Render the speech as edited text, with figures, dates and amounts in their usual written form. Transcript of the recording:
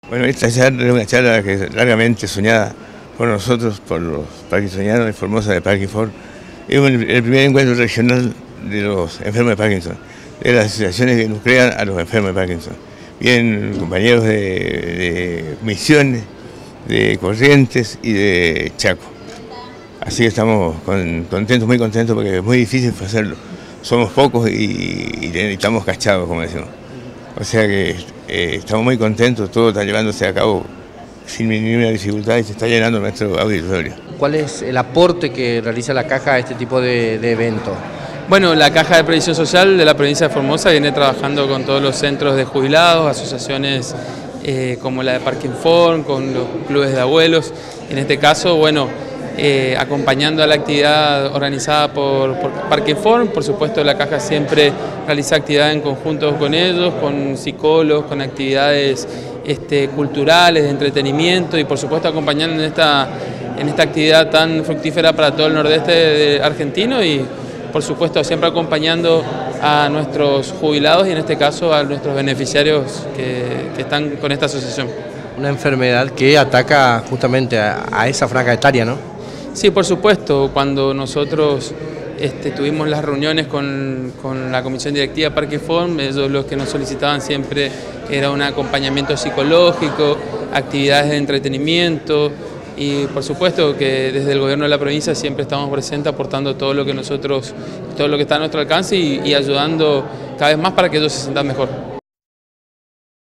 Bueno, esta charla es una charla que es largamente soñada por nosotros, por los parkinsonianos de Formosa de Parkinson. Es el primer encuentro regional de los enfermos de Parkinson, de las asociaciones que nuclean a los enfermos de Parkinson. Vienen compañeros de Misiones, de Corrientes y de Chaco. Así que estamos contentos, muy contentos, porque es muy difícil hacerlo. Somos pocos y estamos cachados, como decimos. O sea que estamos muy contentos, todo está llevándose a cabo sin ninguna dificultad y se está llenando nuestro auditorio. ¿Cuál es el aporte que realiza la Caja a este tipo de eventos? Bueno, la Caja de Previsión Social de la provincia de Formosa viene trabajando con todos los centros de jubilados, asociaciones como la de Parkinform, con los clubes de abuelos. En este caso, bueno, acompañando a la actividad organizada por Parkinform. Por supuesto, la Caja siempre realiza actividades en conjunto con ellos, con psicólogos, con actividades culturales, de entretenimiento y por supuesto acompañando en esta actividad tan fructífera para todo el nordeste argentino y por supuesto siempre acompañando a nuestros jubilados y en este caso a nuestros beneficiarios que están con esta asociación. Una enfermedad que ataca justamente a esa franja etaria, ¿no? Sí, por supuesto, cuando nosotros tuvimos las reuniones con la comisión directiva Parkinform, ellos los que nos solicitaban siempre era un acompañamiento psicológico, actividades de entretenimiento y por supuesto que desde el gobierno de la provincia siempre estamos presentes aportando todo lo que está a nuestro alcance y ayudando cada vez más para que ellos se sientan mejor.